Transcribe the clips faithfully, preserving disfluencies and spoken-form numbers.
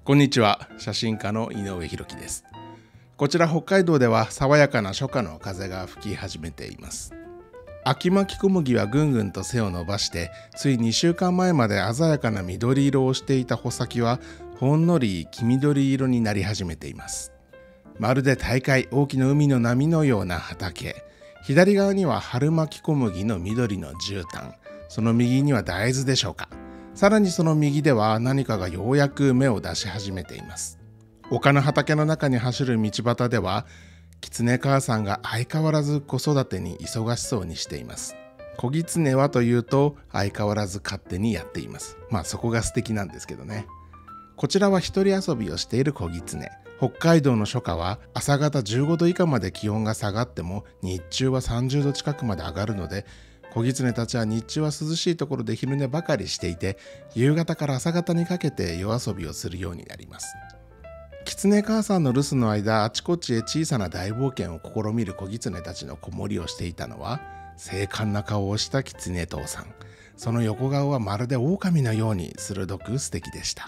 こんにちは、写真家の井上博樹です。こちら北海道では爽やかな初夏の風が吹き始めています。秋巻き小麦はぐんぐんと背を伸ばして、ついにしゅうかんまえまで鮮やかな緑色をしていた穂先はほんのり黄緑色になり始めています。まるで大海、大きな海の波のような畑。左側には春巻き小麦の緑の絨毯、その右には大豆でしょうか。さらにその右では何かがようやく芽を出し始めています。丘の畑の中に走る道端では、狐母さんが相変わらず子育てに忙しそうにしています。子狐はというと相変わらず勝手にやっています。まあそこが素敵なんですけどね。こちらは一人遊びをしている子狐。北海道の初夏は朝方じゅうごど以下まで気温が下がっても日中はさんじゅうど近くまで上がるので、子狐たちは日中は涼しいところで昼寝ばかりしていて、夕方から朝方にかけて夜遊びをするようになります。狐母さんの留守の間、あちこちへ小さな大冒険を試みる子狐たちの子守りをしていたのは、精悍な顔をした狐父さん。その横顔はまるで狼のように鋭く素敵でした。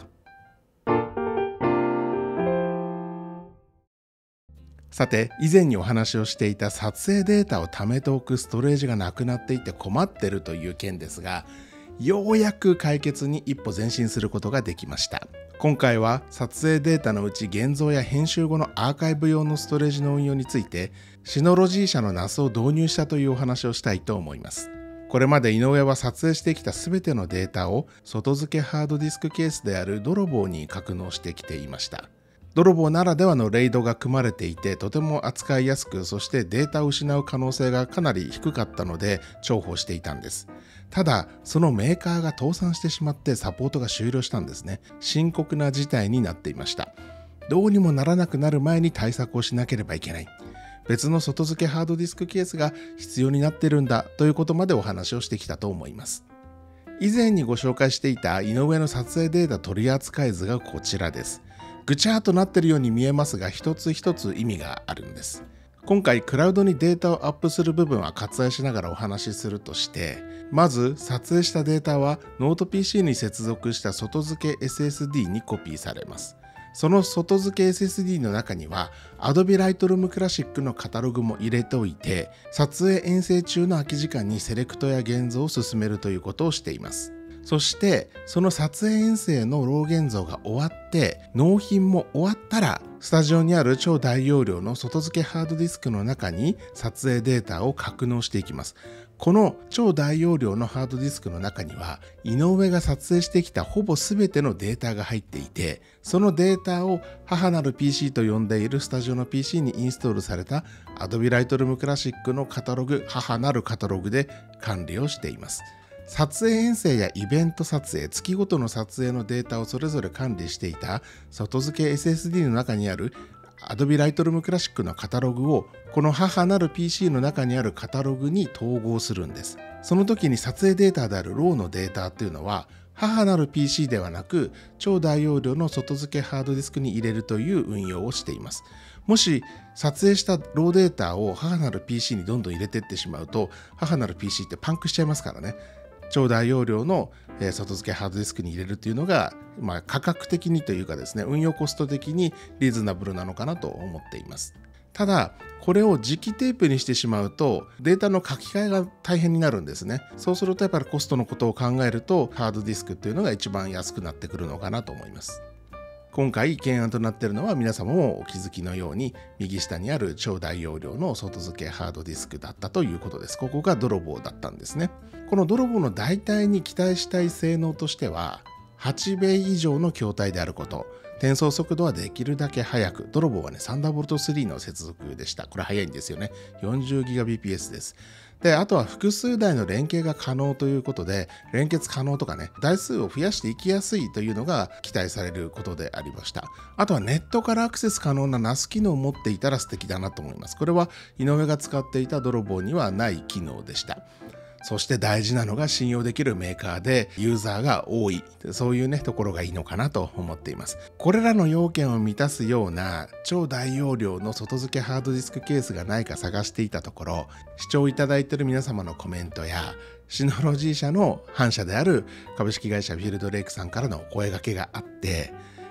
さて、以前にお話をしていた撮影データを貯めておくストレージがなくなっていて困っているという件ですが、ようやく解決に一歩前進することができました。今回は撮影データのうち現像や編集後のアーカイブ用のストレージの運用について、シノロジー社の ナス を導入したというお話をしたいと思います。これまで井上は撮影してきた全てのデータを外付けハードディスクケースである泥棒に格納してきていました。泥棒ならではのレイドが組まれていて、とても扱いやすく、そしてデータを失う可能性がかなり低かったので重宝していたんです。ただ、そのメーカーが倒産してしまってサポートが終了したんですね。深刻な事態になっていました。どうにもならなくなる前に対策をしなければいけない。別の外付けハードディスクケースが必要になっているんだということまでお話をしてきたと思います。以前にご紹介していた井上の撮影データ取扱図がこちらです。ぐちゃーとなっているように見えますが、一つ一つ意味があるんです。今回クラウドにデータをアップする部分は割愛しながらお話しするとして、まず撮影したデータはノート ピーシー に接続した外付け エスエスディー にコピーされます。その外付け エスエスディー の中には Adobe Lightroom Classic のカタログも入れておいて、撮影遠征中の空き時間にセレクトや現像を進めるということをしています。そしてその撮影遠征のロー現像が終わって納品も終わったら、スタジオにある超大容量の外付けハードディスクの中に撮影データを格納していきます。この超大容量のハードディスクの中には井上が撮影してきたほぼ全てのデータが入っていて、そのデータを母なる ピーシー と呼んでいるスタジオの ピーシー にインストールされた Adobe Lightroom Classic のカタログ、母なるカタログで管理をしています。撮影遠征やイベント撮影、月ごとの撮影のデータをそれぞれ管理していた外付け エスエスディー の中にある Adobe Lightroom Classic のカタログをこの母なる ピーシー の中にあるカタログに統合するんです。その時に撮影データであるローのデータっていうのは母なる ピーシー ではなく超大容量の外付けハードディスクに入れるという運用をしています。もし撮影したローデータを母なる ピーシー にどんどん入れていってしまうと、母なる ピーシー ってパンクしちゃいますからね。超大容量の外付けハードディスクに入れるというのが、まあ、価格的にというかですね、運用コスト的にリーズナブルなのかなと思っています。ただ、これを磁気テープにしてしまうとデータの書き換えが大変になるんですね。そうするとやっぱりコストのことを考えるとハードディスクっていうのが一番安くなってくるのかなと思います。今回懸案となっているのは、皆様もお気づきのように右下にある超大容量の外付けハードディスクだったということです。ここが泥棒だったんですね。この泥棒の代替に期待したい性能としては、はちベイ以上の筐体であること、転送速度はできるだけ速く、泥棒はねサンダーボルトスリーの接続でした。これ速いんですよね。よんじゅうギガビーピーエス です。で、あとは複数台の連携が可能ということで、連結可能とかね、台数を増やしていきやすいというのが期待されることでありました。あとはネットからアクセス可能な ナス 機能を持っていたら素敵だなと思います。これは井上が使っていた泥棒にはない機能でした。そして大事なのが信用できるメーカーでユーザーが多い、そういうねところがいいのかなと思っています。これらの要件を満たすような超大容量の外付けハードディスクケースがないか探していたところ、視聴いただいている皆様のコメントやシノロジー社の反社である株式会社フィールドレイクさんからのお声掛けがあって、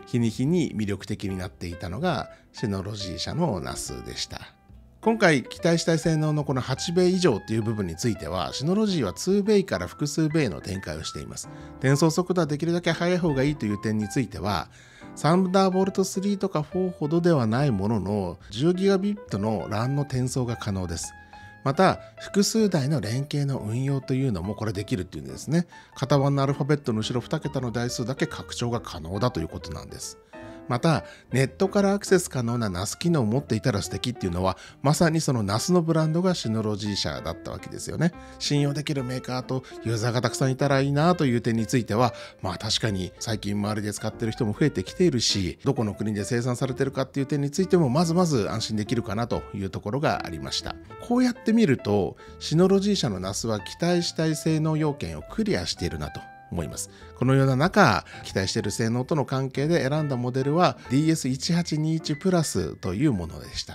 日に日に魅力的になっていたのがシノロジー社の ナス でした。今回期待したい性能のこのはちベイ以上という部分については、シノロジーはにベイから複数ベイの展開をしています。転送速度はできるだけ速い方がいいという点については、サンダーボルトスリーとかフォーほどではないものの じゅうギガビット の ラン の転送が可能です。また複数台の連携の運用というのもこれできるっていうんですね。型番のアルファベットの後ろに桁の台数だけ拡張が可能だということなんです。またネットからアクセス可能な ナス 機能を持っていたら素敵っていうのは、まさにその ナス のブランドがシノロジー社だったわけですよね。信用できるメーカーとユーザーがたくさんいたらいいなという点については、まあ確かに最近周りで使っている人も増えてきているし、どこの国で生産されているかっていう点についてもまずまず安心できるかなというところがありました。こうやって見るとシノロジー社の ナス は期待したい性能要件をクリアしているなと思います。このような中、期待している性能との関係で選んだモデルは ディーエスいちはちにいち プラスというものでした。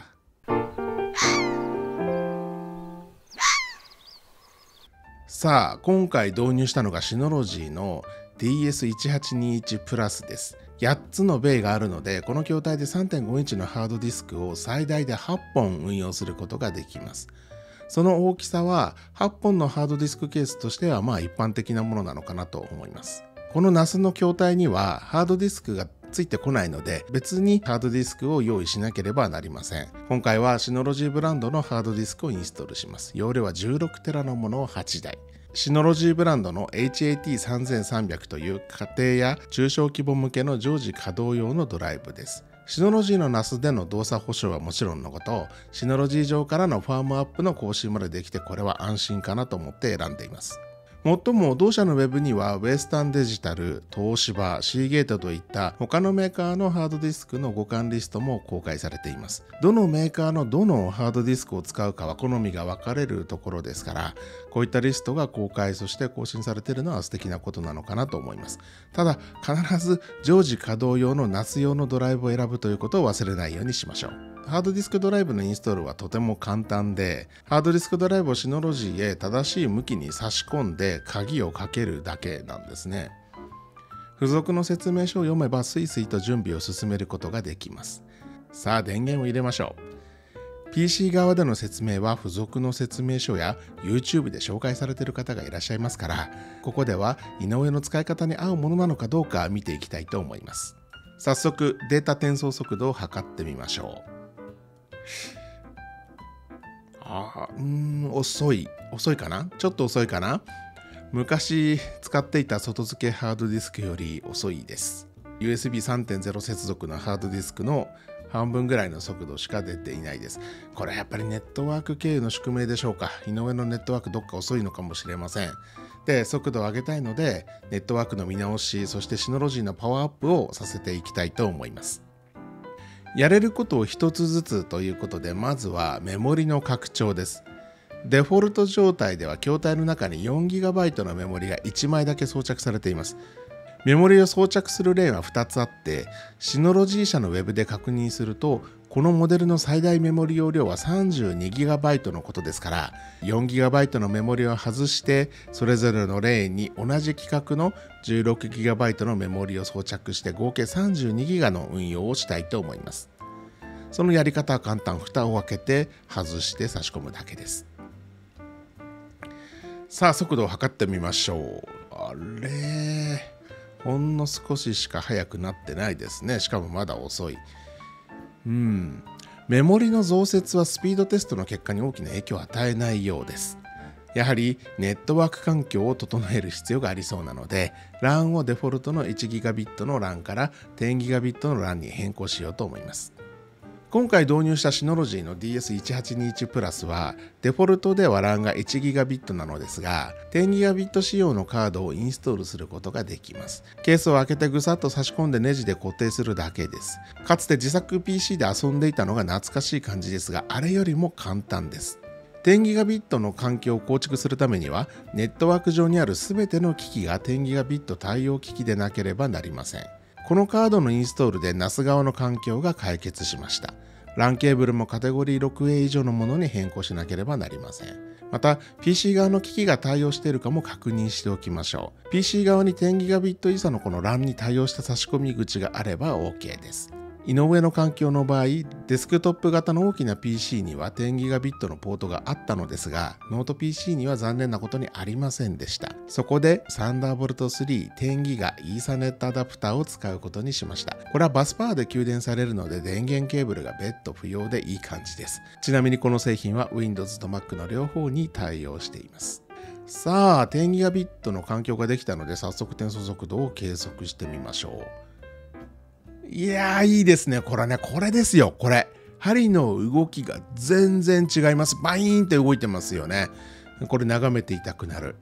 さあ、今回導入したのがシノロジーの ディーエスいちはちにいち プラスです。やっつのベイがあるので、この筐体で さんてんごインチのハードディスクを最大ではっぽん運用することができます。その大きさははっぽんのハードディスクケースとしてはまあ一般的なものなのかなと思います。この ナス の筐体にはハードディスクがついてこないので、別にハードディスクを用意しなければなりません。今回はシノロジーブランドのハードディスクをインストールします。容量はじゅうろくテラのものをはちだい。シノロジーブランドの エイチエーティーさんぜんさんびゃく という家庭や中小規模向けの常時稼働用のドライブです。シノロジーの ナス での動作保証はもちろんのこと、シノロジー上からのファームアップの更新までできて、これは安心かなと思って選んでいます。もっとも同社のウェブにはウエスタンデジタル、東芝、シーゲートといった他のメーカーのハードディスクの互換リストも公開されています。どのメーカーのどのハードディスクを使うかは好みが分かれるところですから、こういったリストが公開そして更新されているのは素敵なことなのかなと思います。ただ必ず常時稼働用の ナス 用のドライブを選ぶということを忘れないようにしましょう。ハードディスクドライブのインストールはとても簡単で、ハードディスクドライブをシノロジーへ正しい向きに差し込んで鍵をかけるだけなんですね。付属の説明書を読めばスイスイと準備を進めることができます。さあ電源を入れましょう。 ピーシー 側での説明は付属の説明書や YouTube で紹介されている方がいらっしゃいますから、ここでは井上の使い方に合うものなのかどうか見ていきたいと思います。早速データ転送速度を測ってみましょう。あーうーん遅い遅いかなちょっと遅いかな。昔使っていた外付けハードディスクより遅いです。 ユーエスビーさんてんゼロ 接続のハードディスクの半分ぐらいの速度しか出ていないです。これはやっぱりネットワーク経由の宿命でしょうか。井上のネットワークどっか遅いのかもしれません。で速度を上げたいのでネットワークの見直し、そしてシノロジーのパワーアップをさせていきたいと思います。やれることを一つずつということで、まずはメモリの拡張です。デフォルト状態では筐体の中に よんギガバイト のメモリがいちまいだけ装着されています。メモリを装着する例はふたつあって、シノロジー社のウェブで確認すると、このモデルの最大メモリ容量は さんじゅうにギガバイト のことですから、よんギガバイト のメモリを外してそれぞれのレーンに同じ規格の じゅうろくギガバイト のメモリを装着して合計 さんじゅうにギガの運用をしたいと思います。そのやり方は簡単。蓋を開けて外して差し込むだけです。さあ速度を測ってみましょう。あれほんの少ししか速くなってないですね。しかもまだ遅い。うんメモリの増設はスピードテストの結果に大きな影響を与えないようです。やはりネットワーク環境を整える必要がありそうなので、 ラン をデフォルトの いちギガビット の ラン から じゅうギガビット の ラン に変更しようと思います。今回導入したシノロジーの ディーエスいちはちにいち プラスはデフォルトでは ラン が いちギガビット なのですが、じゅうギガビット 仕様のカードをインストールすることができます。ケースを開けてぐさっと差し込んでネジで固定するだけです。かつて自作 ピーシー で遊んでいたのが懐かしい感じですが、あれよりも簡単です。じゅうギガビット の環境を構築するためには、ネットワーク上にある全ての機器が じゅうギガビット 対応機器でなければなりません。このカードのインストールで ナス 側の環境が解決しました。 ラン ケーブルもカテゴリー ろくエー 以上のものに変更しなければなりません。また ピーシー 側の機器が対応しているかも確認しておきましょう。 ピーシー 側に じゅうギガビット 以下のこの ラン に対応した差し込み口があれば OK です。井上の環境の場合、デスクトップ型の大きな ピーシー には じゅうギガビット のポートがあったのですが、ノート ピーシー には残念なことにありませんでした。そこで サンダーボルトスリー じゅうギガ イーサネットアダプターを使うことにしました。これはバスパワーで給電されるので電源ケーブルが別途不要でいい感じです。ちなみにこの製品は Windows と Mac の両方に対応しています。さあ じゅうギガビット の環境ができたので、早速転送速度を計測してみましょう。いやーいいですね。これね、これですよ。これ針の動きが全然違います。バイーンって動いてますよね。これ眺めていたくなる。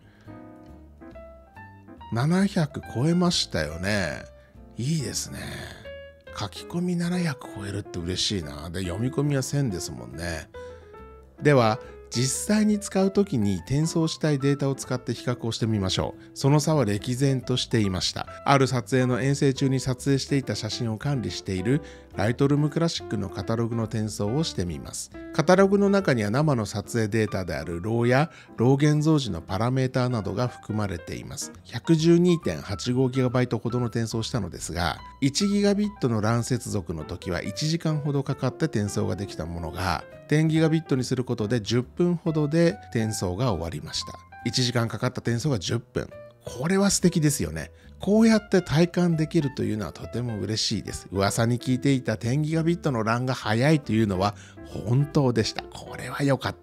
ななひゃく超えましたよね。いいですね。書き込みななひゃく超えるって嬉しいな。で読み込みはせんですもんね。では実際に使うときに転送したいデータを使って比較をしてみましょう。その差は歴然としていました。ある撮影の遠征中に撮影していた写真を管理しているライトルームクラシックのカタログの転送をしてみます。カタログの中には生の撮影データであるローやロー現像時のパラメーターなどが含まれています。ひゃくじゅうにてんはちごギガバイト ほどの転送をしたのですが、いちギガビット の ラン 接続の時はいちじかんほどかかって転送ができたものが、じゅうギガビット にすることでじゅっぷんほどで転送が終わりました。いちじかんかかった転送がじゅっぷん。これは素敵ですよね。こうやって体感できるというのはとても嬉しいです。噂に聞いていた じゅうギガビット の ラン が速いというのは本当でした。これは良かった。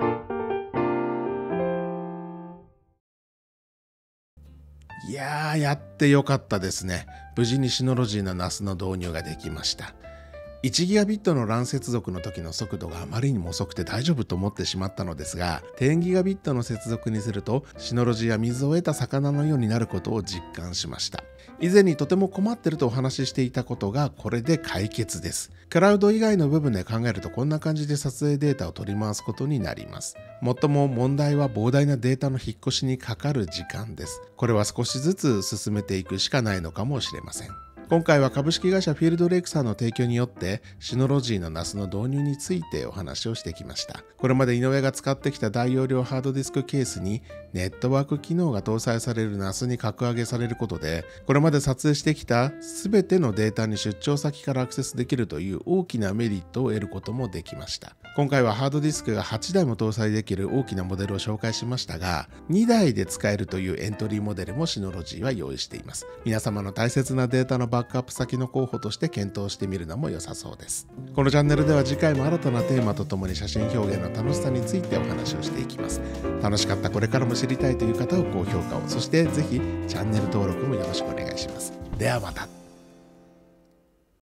いやー、やってよかったですね。無事にシノロジーの ナス の導入ができました。いちギガビット の ラン 接続の時の速度があまりにも遅くて大丈夫と思ってしまったのですが、じゅうギガビット の接続にするとシノロジーや水を得た魚のようになることを実感しました。以前にとても困ってるとお話ししていたことがこれで解決です。クラウド以外の部分で考えるとこんな感じで撮影データを取り回すことになります。もっとも問題は膨大なデータの引っ越しにかかる時間です。これは少しずつ進めていくしかないのかもしれません。今回は株式会社フィールドレイクさんの提供によってシノロジーの ナス の導入についてお話をしてきました。これまで井上が使ってきた大容量ハードディスクケースにネットワーク機能が搭載される ナス に格上げされることで、これまで撮影してきた全てのデータに出張先からアクセスできるという大きなメリットを得ることもできました。今回はハードディスクがはちだいも搭載できる大きなモデルを紹介しましたが、にだいで使えるというエントリーモデルもシノロジーは用意しています。皆様の大切なデータのバックアップ先の候補として検討してみるのも良さそうです。このチャンネルでは次回も新たなテーマとともに写真表現の楽しさについてお話をしていきます。楽しかった、これからも知りたいという方を高評価を、そしてぜひチャンネル登録もよろしくお願いします。ではまた。